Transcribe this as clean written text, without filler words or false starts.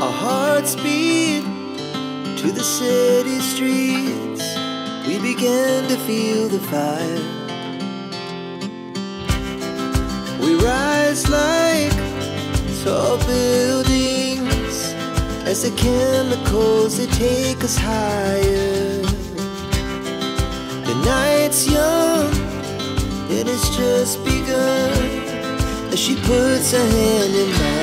Our hearts beat to the city streets. We began to feel the fire. We rise like tall buildings as the chemicals, they take us higher. The night's young, it has just begun as she puts her hand in mine.